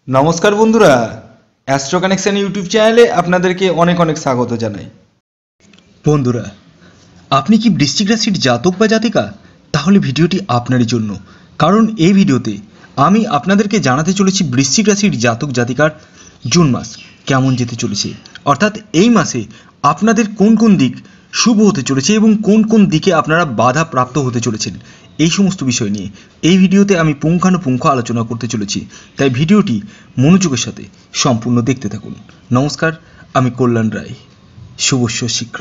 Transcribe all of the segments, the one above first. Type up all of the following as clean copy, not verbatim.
নমস্কার বন্ধুরা, astro connection YouTube চ্যানেলে আপনাদেরকে অনেক অনেক স্বাগত জানাই। বন্ধুরা, আপনি কি বৃশ্চিক রাশির জাতক বা জাতিকা? তাহলে ভিডিওটি আপনারই জন্য, কারণ এই ভিডিওতে আমি আপনাদেরকে জানাতে চলেছি বৃশ্চিক রাশির জাতক জাতিকার জুন মাস কেমন যেতে চলেছে, অর্থাৎ এই মাসে আপনাদের কোন কোন দিক শুভ হতে চলেছে এবং কোন কোন দিকে আপনারা বাধা প্রাপ্ত হতে চলেছেন, এই সমস্ত বিষয় নিয়ে এই ভিডিওতে আমি পুঙ্খানুপুঙ্খ আলোচনা করতে চলেছি। তাই ভিডিওটি মনোযোগের সাথে সম্পূর্ণ দেখতে থাকুন। নমস্কার, আমি কল্যাণ রায়। শুভস্য শীঘ্র।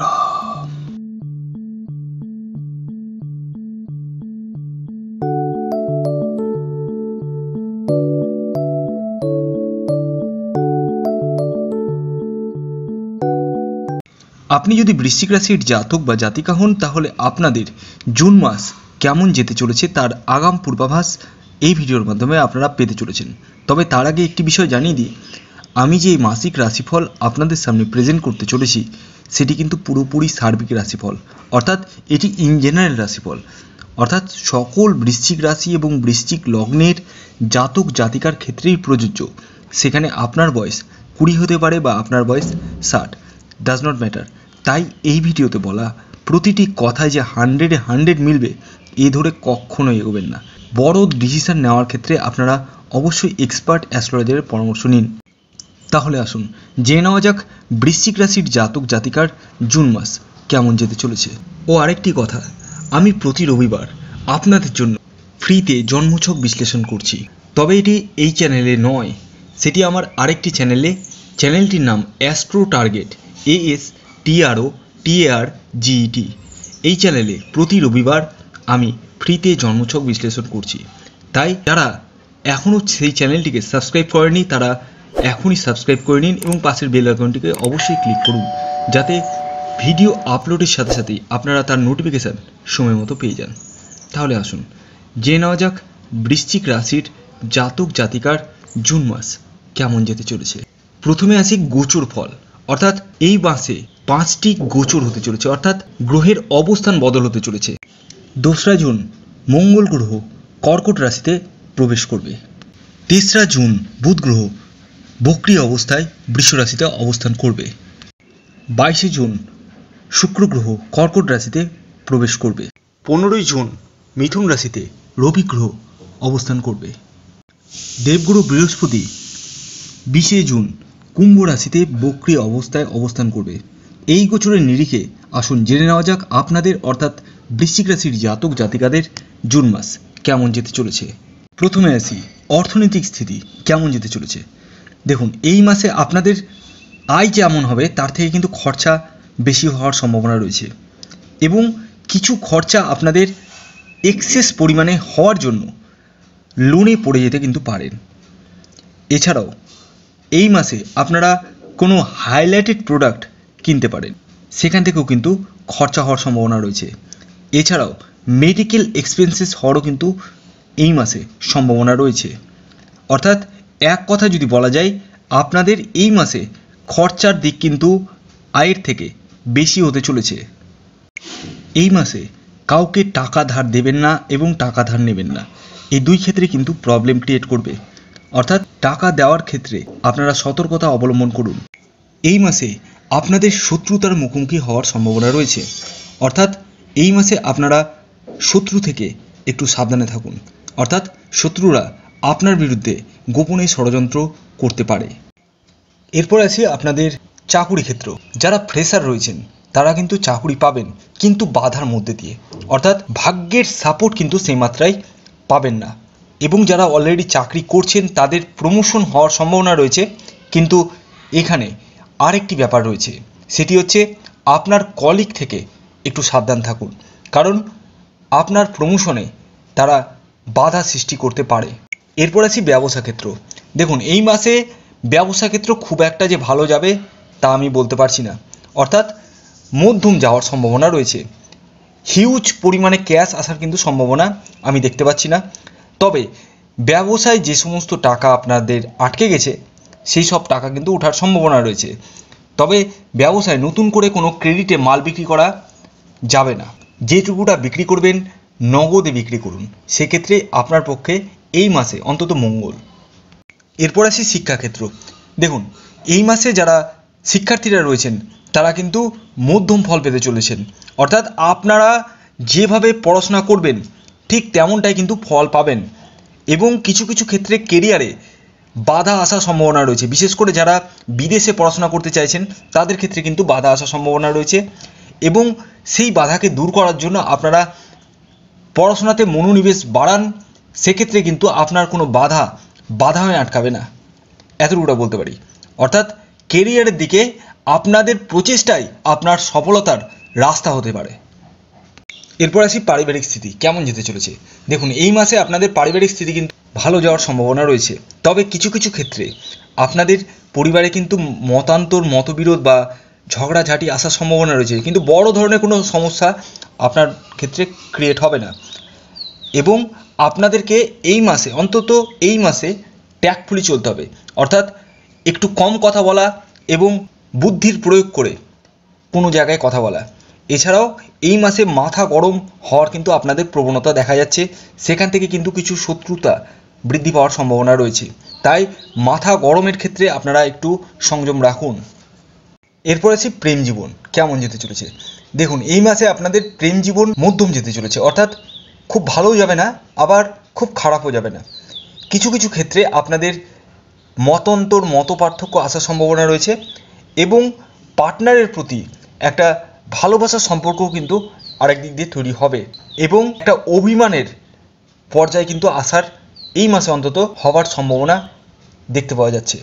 আপনি যদি বৃশ্চিক রাশির জাতক বা জাতিকা হন, তাহলে আপনাদের জুন মাস কেমন যেতে চলেছে তার আগাম পূর্বাভাস এই ভিডিওর মাধ্যমে আপনারা পেতে চলেছেন। তবে তার আগে একটি বিষয় জানিয়ে দিই, আমি যে মাসিক রাশিফল আপনাদের সামনে প্রেজেন্ট করতে চলেছি সেটি কিন্তু পুরোপুরি সার্বিক রাশিফল, অর্থাৎ এটি ইন জেনারেল রাশিফল, অর্থাৎ সকল বৃশ্চিক রাশি এবং বৃশ্চিক লগ্নের জাতক জাতিকার ক্ষেত্রেই প্রযোজ্য। সেখানে আপনার বয়স 20 হতে পারে বা আপনার বয়স 60, ডাজ নট ম্যাটার। তাই এই ভিডিওতে বলা প্রতিটি কথায় যে 100 মিলবে এ ধরে কখনোই এগোবেন না। বড় ডিসিশন নেওয়ার ক্ষেত্রে আপনারা অবশ্যই এক্সপার্ট অ্যাস্ট্রোলজারের পরামর্শ নিন। তাহলে আসুন জেনে নেওয়া যাক বৃশ্চিক রাশির জাতক জাতিকার জুন মাস কেমন যেতে চলেছে। ও আরেকটি কথা, আমি প্রতি রবিবার আপনাদের জন্য ফ্রিতে জন্মছক বিশ্লেষণ করছি, তবে এটি এই চ্যানেলে নয়, সেটি আমার আরেকটি চ্যানেলে। চ্যানেলটির নাম অ্যাস্ট্রো টার্গেট, ASTROTARGET। এই চ্যানেলে প্রতি রবিবার আমি ফ্রিতে জন্মছক বিশ্লেষণ করছি। তাই যারা এখনও সেই চ্যানেলটিকে সাবস্ক্রাইব করেনি তারা এখনই সাবস্ক্রাইব করে নিন এবং পাশের বেল আইকনটিকে অবশ্যই ক্লিক করুন, যাতে ভিডিও আপলোডের সাথে সাথেই আপনারা তার নোটিফিকেশান সময় মতো পেয়ে যান। তাহলে আসুন জেনে নেওয়া যাক বৃশ্চিক রাশির জাতক জাতিকার জুন মাস কেমন যেতে চলেছে। প্রথমে আসি গোচর ফল, অর্থাৎ এই মাসে 5টি গোচর হতে চলেছে, অর্থাৎ গ্রহের অবস্থান বদল হতে চলেছে। 2রা জুন মঙ্গল গ্রহ কর্কট রাশিতে প্রবেশ করবে। 3রা জুন বুধ গ্রহ বক্রী অবস্থায় বৃষ রাশিতে অবস্থান করবে। 22শে জুন শুক্র গ্রহ কর্কট রাশিতে প্রবেশ করবে। 15ই জুন মিথুন রাশিতে রবি গ্রহ অবস্থান করবে। দেবগুরু বৃহস্পতি 20শে জুন কুম্ভ রাশিতে বক্রী অবস্থায় অবস্থান করবে। এই গোচরের নিরিখে আসুন জেনে নেওয়া যাক আপনাদের অর্থাৎ বৃশ্চিক রাশির জাতক জাতিকাদের জুন মাস কেমন যেতে চলেছে। প্রথমে আসি অর্থনৈতিক স্থিতি কেমন যেতে চলেছে। দেখুন, এই মাসে আপনাদের আয় যেমন হবে তার থেকে কিন্তু খরচা বেশি হওয়ার সম্ভাবনা রয়েছে এবং কিছু খরচা আপনাদের এক্সেস পরিমাণে হওয়ার জন্য লোনে পড়ে যেতে কিন্তু পারেন। এছাড়াও এই মাসে আপনারা কোনো হাইলাইটেড প্রোডাক্ট কিনতে পারেন, সেখান থেকেও কিন্তু খরচা হওয়ার সম্ভাবনা রয়েছে। এছাড়াও মেডিকেল এক্সপেন্সেস হওয়ারও কিন্তু এই মাসে সম্ভাবনা রয়েছে। অর্থাৎ এক কথা যদি বলা যায়, আপনাদের এই মাসে খরচার দিক কিন্তু আয়ের থেকে বেশি হতে চলেছে। এই মাসে কাউকে টাকা ধার দেবেন না এবং টাকা ধার নেবেন না, এই দুই ক্ষেত্রে কিন্তু প্রবলেম ক্রিয়েট করবে। অর্থাৎ টাকা দেওয়ার ক্ষেত্রে আপনারা সতর্কতা অবলম্বন করুন। এই মাসে আপনাদের শত্রুতার মুখোমুখি হওয়ার সম্ভাবনা রয়েছে, অর্থাৎ এই মাসে আপনারা শত্রু থেকে একটু সাবধানে থাকুন, অর্থাৎ শত্রুরা আপনার বিরুদ্ধে গোপনে ষড়যন্ত্র করতে পারে। এরপর আছে আপনাদের চাকুরি ক্ষেত্র। যারা ফ্রেশার রয়েছেন তারা কিন্তু চাকুরি পাবেন, কিন্তু বাধার মধ্যে দিয়ে, অর্থাৎ ভাগ্যের সাপোর্ট কিন্তু সেই মাত্রায় পাবেন না। এবং যারা অলরেডি চাকরি করছেন তাদের প্রমোশন হওয়ার সম্ভাবনা রয়েছে, কিন্তু এখানে আরেকটি ব্যাপার রয়েছে, সেটি হচ্ছে আপনার কলিগ থেকে একটু সাবধান থাকুন, কারণ আপনার প্রমোশনে তারা বাধা সৃষ্টি করতে পারে। এরপর আছি ব্যবসা ক্ষেত্র। দেখুন, এই মাসে ব্যবসা ক্ষেত্র খুব একটা যে ভালো যাবে তা আমি বলতে পারছি না, অর্থাৎ মধ্যম যাওয়ার সম্ভাবনা রয়েছে। হিউজ পরিমাণে ক্যাশ আসার কিন্তু সম্ভাবনা আমি দেখতে পাচ্ছি না। তবে ব্যবসায় যে সমস্ত টাকা আপনাদের আটকে গেছে সেই সব টাকা কিন্তু ওঠার সম্ভাবনা রয়েছে। তবে ব্যবসায় নতুন করে কোনো ক্রেডিটে মাল বিক্রি করা যাবে না। যেটুকুটা বিক্রি করবেন নগদে বিক্রি করুন, সেক্ষেত্রে আপনার পক্ষে এই মাসে অন্তত মঙ্গল। এরপর আসি শিক্ষাক্ষেত্র। দেখুন, এই মাসে যারা শিক্ষার্থীরা রয়েছেন তারা কিন্তু মধ্যম ফল পেতে চলেছেন, অর্থাৎ আপনারা যেভাবে পড়াশোনা করবেন ঠিক তেমনটাই কিন্তু ফল পাবেন। এবং কিছু কিছু ক্ষেত্রে কেরিয়ারে বাধা আসার সম্ভাবনা রয়েছে, বিশেষ করে যারা বিদেশে পড়াশোনা করতে চাইছেন তাদের ক্ষেত্রে কিন্তু বাধা আসার সম্ভাবনা রয়েছে। এবং সেই বাধাকে দূর করার জন্য আপনারা পড়াশোনাতে মনোনিবেশ বাড়ান, সেক্ষেত্রে কিন্তু আপনার কোনো বাধা হয়ে আটকাবে না, এতটুকুটা বলতে পারি। অর্থাৎ কেরিয়ারের দিকে আপনাদের প্রচেষ্টাই আপনার সফলতার রাস্তা হতে পারে। এরপর আসি পারিবারিক স্থিতি কেমন যেতে চলেছে। দেখুন, এই মাসে আপনাদের পারিবারিক স্থিতি কিন্তু ভালো যাওয়ার সম্ভাবনা রয়েছে, তবে কিছু কিছু ক্ষেত্রে আপনাদের পরিবারে কিন্তু মতবিরোধ বা ঝগড়াঝাটি আসার সম্ভাবনা রয়েছে, কিন্তু বড় ধরনের কোনো সমস্যা আপনার ক্ষেত্রে ক্রিয়েট হবে না। এবং আপনাদেরকে এই মাসে ট্যাক্টফুলি চলতে হবে, অর্থাৎ একটু কম কথা বলা এবং বুদ্ধির প্রয়োগ করে কোনো জায়গায় কথা বলা। এছাড়াও এই মাসে মাথা গরম হওয়ার কিন্তু আপনাদের প্রবণতা দেখা যাচ্ছে, সেখান থেকে কিন্তু কিছু শত্রুতা বৃদ্ধি পাওয়ার সম্ভাবনা রয়েছে, তাই মাথা গরমের ক্ষেত্রে আপনারা একটু সংযম রাখুন। এরপর আছে প্রেম জীবন কেমন যেতে চলেছে। দেখুন, এই মাসে আপনাদের প্রেম জীবন মধ্যম যেতে চলেছে, অর্থাৎ খুব ভালোও যাবে না আবার খুব খারাপও যাবে না। কিছু কিছু ক্ষেত্রে আপনাদের মতপার্থক্য আসার সম্ভাবনা রয়েছে এবং পার্টনারের প্রতি একটা ভালোবাসার সম্পর্কও কিন্তু আরেক দিক দিয়ে তৈরি হবে এবং একটা অভিমানের পর্যায়ে কিন্তু আসার এই মাসে অন্তত হওয়ার সম্ভাবনা দেখতে পাওয়া যাচ্ছে।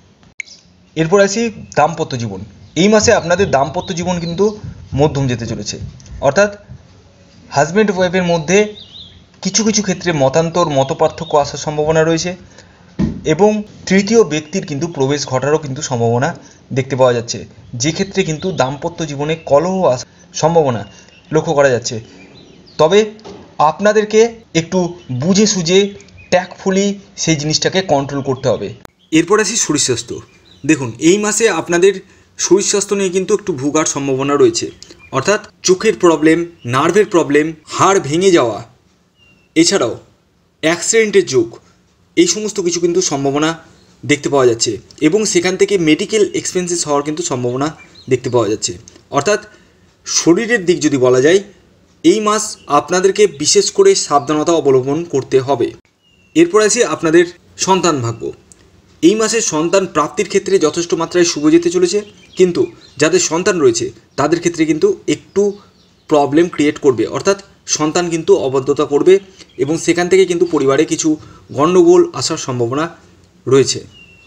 এরপর আসি দাম্পত্য জীবন। এই মাসে আপনাদের দাম্পত্য জীবন কিন্তু মধ্যম যেতে চলেছে, অর্থাৎ হাজব্যান্ড ওয়াইফের মধ্যে কিছু কিছু ক্ষেত্রে মতপার্থক্য আসার সম্ভাবনা রয়েছে এবং তৃতীয় ব্যক্তির কিন্তু প্রবেশ ঘটারও কিন্তু সম্ভাবনা দেখতে পাওয়া যাচ্ছে, যে ক্ষেত্রে কিন্তু দাম্পত্য জীবনে কলহ আসার সম্ভাবনা লক্ষ্য করা যাচ্ছে। তবে আপনাদেরকে একটু বুঝে সুঝে ট্যাক্টফুলি সেই জিনিসটাকে কন্ট্রোল করতে হবে। এরপর আসি শরীর স্বাস্থ্য। দেখুন, এই মাসে আপনাদের শরীর স্বাস্থ্য নিয়ে কিন্তু একটু ভোগার সম্ভাবনা রয়েছে, অর্থাৎ চোখের প্রবলেম, নার্ভের প্রবলেম, হাড় ভেঙে যাওয়া, এছাড়াও অ্যাক্সিডেন্টের যোগ, এই সমস্ত কিছু কিন্তু সম্ভাবনা দেখতে পাওয়া যাচ্ছে এবং সেখান থেকে মেডিকেল এক্সপেন্সেস হওয়ার কিন্তু সম্ভাবনা দেখতে পাওয়া যাচ্ছে। অর্থাৎ শরীরের দিক যদি বলা যায়, এই মাস আপনাদেরকে বিশেষ করে সাবধানতা অবলম্বন করতে হবে। এরপর আছে আপনাদের সন্তান ভাগ্য। এই মাসে সন্তান প্রাপ্তির ক্ষেত্রে যথেষ্ট মাত্রায় শুভ যেতে চলেছে, কিন্তু যাদের সন্তান রয়েছে তাদের ক্ষেত্রে কিন্তু একটু প্রবলেম ক্রিয়েট করবে, অর্থাৎ সন্তান কিন্তু অবাধ্যতা করবে এবং সেখান থেকে কিন্তু পরিবারে কিছু গণ্ডগোল আসার সম্ভাবনা রয়েছে।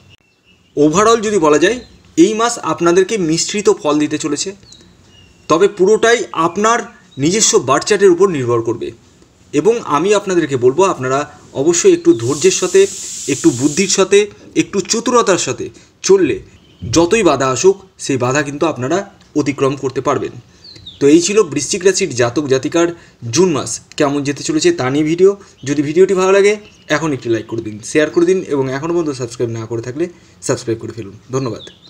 ওভারঅল যদি বলা যায়, এই মাস আপনাদেরকে মিশ্রিত ফল দিতে চলেছে, তবে পুরোটাই আপনার নিজস্ব বার্থ চার্টের উপর নির্ভর করবে এবং আমি আপনাদেরকে বলবো আপনারা অবশ্যই একটু ধৈর্যের সাথে, একটু বুদ্ধির সাথে, একটু চতুরতার সাথে চললে যতই বাধা আসুক সেই বাধা কিন্তু আপনারা অতিক্রম করতে পারবেন। তো এই ছিল বৃশ্চিক রাশির জাতক জাতিকার জুন মাস কেমন যেতে চলেছে তা নিয়ে ভিডিও। যদি ভিডিওটি ভালো লাগে এখন একটি লাইক করে দিন, শেয়ার করে দিন এবং এখনও পর্যন্ত সাবস্ক্রাইব না করে থাকলে সাবস্ক্রাইব করে ফেলুন। ধন্যবাদ।